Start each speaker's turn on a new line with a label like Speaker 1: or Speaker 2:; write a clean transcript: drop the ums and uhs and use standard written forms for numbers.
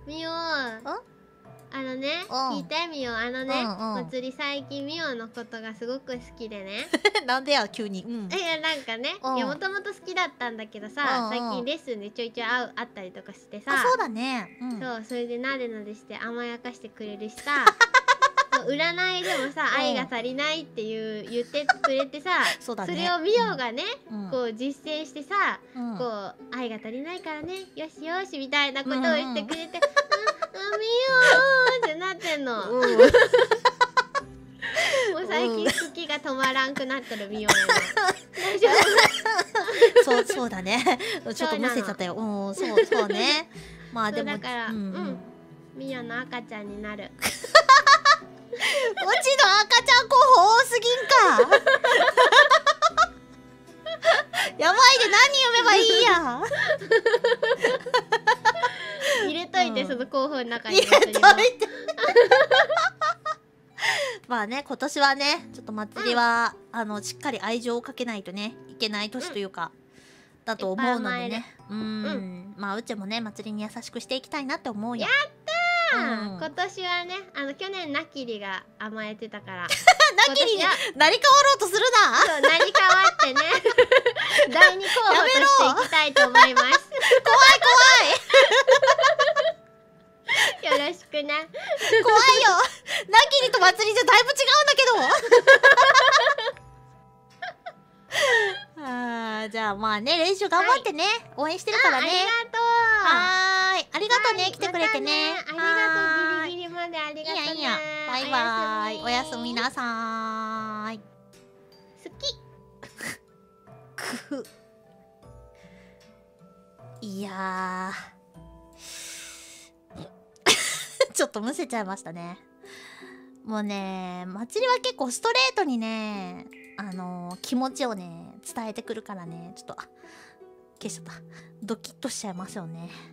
Speaker 1: みお、聞いてみお、祭り最近みおのことがすごく好きでね。
Speaker 2: なんでや急に。
Speaker 1: いやなんかね、いやもともと好きだったんだけどさ、最近レッスンでちょいちょい会ったりとかしてさ。
Speaker 2: そうだね。
Speaker 1: そう、それでなでなでして甘やかしてくれるしさ。占いでもさ、愛が足りないって言ってくれてさ、それをみおがね、こう実践してさ、こう愛が足りないからね、よしよしみたいなことを言ってくれて、みおってなってんの。もう最近好きが止まらんくなってるみおなの。大丈
Speaker 2: 夫？そうだね。ちょっとむせちゃったよ。そうね。まあでも
Speaker 1: だからみおの赤ちゃんになる。
Speaker 2: うちの赤ちゃん候補多すぎんか。やばいで、何読めばいいや。
Speaker 1: 入れといて、その候補の中に
Speaker 2: 入れといて。まあね、今年はね、ちょっと祭りはしっかり愛情をかけないとねいけない年というかだと思うのでね。まあうちもね、祭りに優しくしていきたいなって思うよ。
Speaker 1: やったー。今年はね、去年ナキリが甘えてたから。
Speaker 2: ナキリに成り変わろうとするな。
Speaker 1: そう、成り変わってね、第2候補としていきたいと思います。怖い
Speaker 2: 怖
Speaker 1: い。よろしくね。
Speaker 2: 怖いよ。ナキリと祭りじゃだいぶ違うんだけど。じゃあまあね、練習頑張ってね。応援してるからね。
Speaker 1: ありがとう。
Speaker 2: はーい。ありがとうね、来てくれてね。
Speaker 1: ありがとう、ギリギリまでありがとうね。
Speaker 2: いいや。バイバーイ。おやすみなさーい。
Speaker 1: 好き。
Speaker 2: いやちょっとむせちゃいましたね。もうね、祭りは結構ストレートにね、気持ちをね伝えてくるからね、ちょっと消しちゃった。ドキッとしちゃいますよね。